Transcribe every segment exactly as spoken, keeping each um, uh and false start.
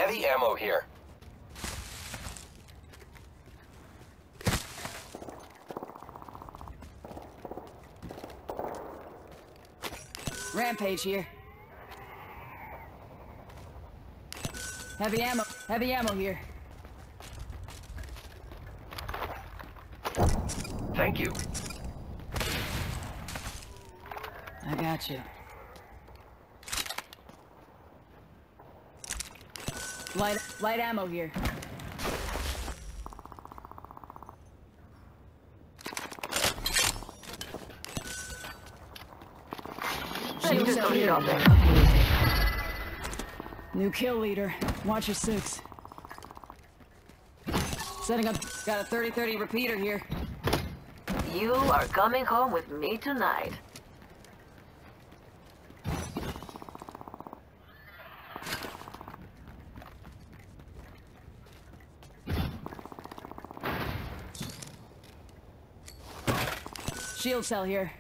Heavy ammo here. Rampage here. Heavy ammo. Heavy ammo here. Thank you. I got you. Light, light ammo here. Shield cell here. New kill leader. Watch your six. Setting up. Got a thirty thirty repeater here. You are coming home with me tonight. Shield cell here.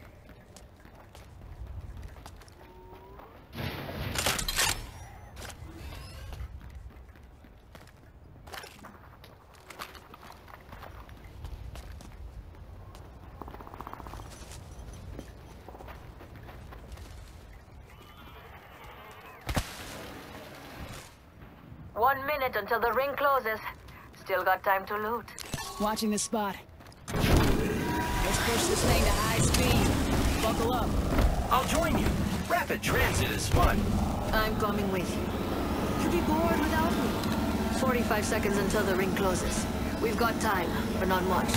One minute until the ring closes. Still got time to loot. Watching this spot. Let's push this thing to high speed. Buckle up. I'll join you. Rapid transit is fun. I'm coming with you. You'll be bored without me. forty-five seconds until the ring closes. We've got time, but not much.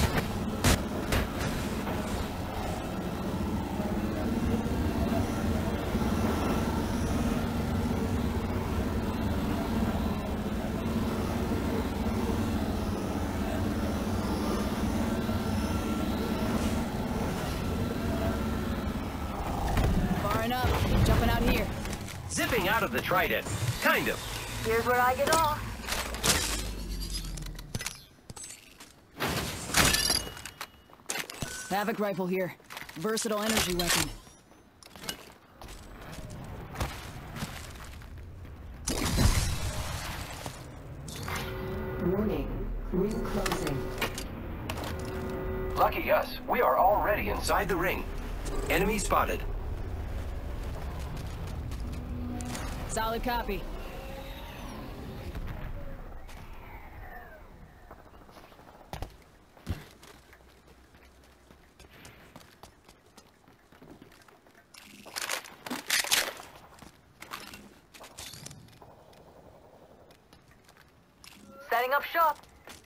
Up, jumping out here. Zipping out of the Trident. Kind of. Here's where I get off. Havoc rifle here. Versatile energy weapon. Warning. Ring closing. Lucky us. We are already inside the ring. Enemy spotted. Solid copy. Setting up shop.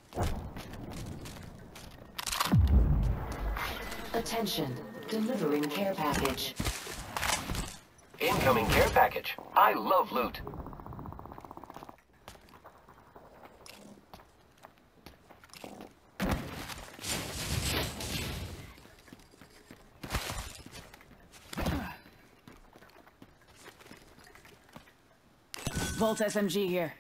Attention. Delivering care package. Incoming care package. I love loot. Volt S M G here.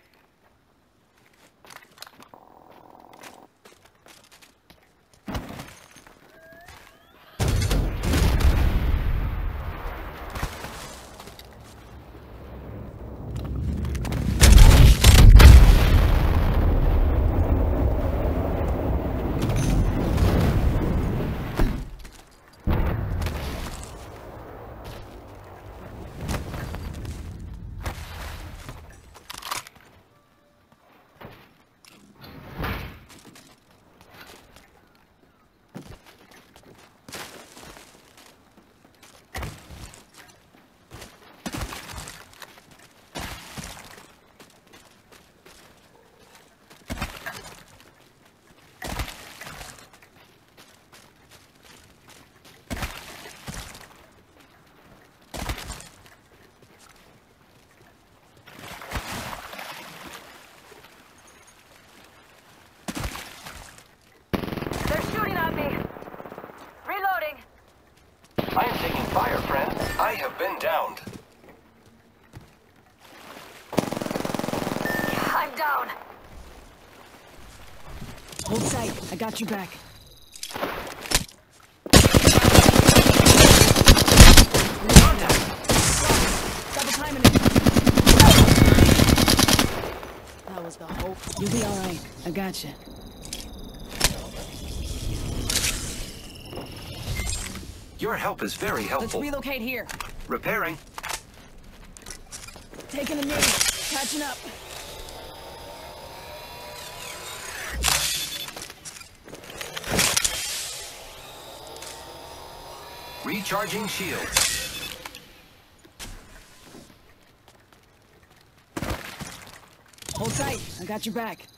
I am taking fire, friend. I have been downed. I'm down. Hold tight. I got you back. Double timing it. That gotcha. Your help is very Let's helpful. relocate here. Repairing. Taking a knee. Catching up. Recharging shields. Hold tight. I got your back.